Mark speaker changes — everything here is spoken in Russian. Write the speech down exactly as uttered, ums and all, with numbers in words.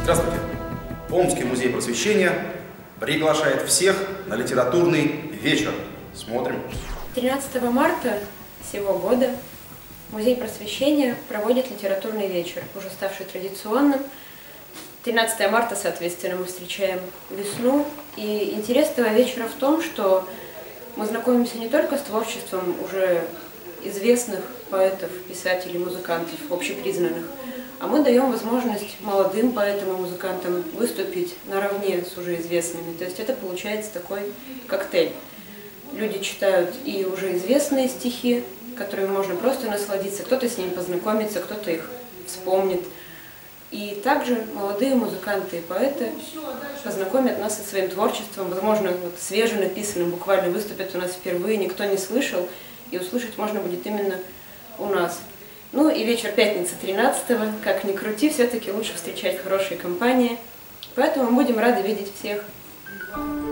Speaker 1: Здравствуйте! Омский музей просвещения приглашает всех на литературный вечер. Смотрим.
Speaker 2: тринадцатого марта сего года Музей просвещения проводит литературный вечер, уже ставший традиционным. тринадцатое марта, соответственно, мы встречаем весну. И интерес этого вечера в том, что мы знакомимся не только с творчеством уже известных поэтов, писателей, музыкантов, общепризнанных, а мы даем возможность молодым поэтам и музыкантам выступить наравне с уже известными. То есть это получается такой коктейль. Люди читают и уже известные стихи, которыми можно просто насладиться, кто-то с ними познакомится, кто-то их вспомнит. И также молодые музыканты и поэты познакомят нас со своим творчеством, возможно, вот свеженаписанным, буквально выступят у нас впервые, никто не слышал, и услышать можно будет именно у нас. Ну и вечер пятницы тринадцатого, как ни крути, все-таки лучше встречать в хорошей компании, поэтому будем рады видеть всех.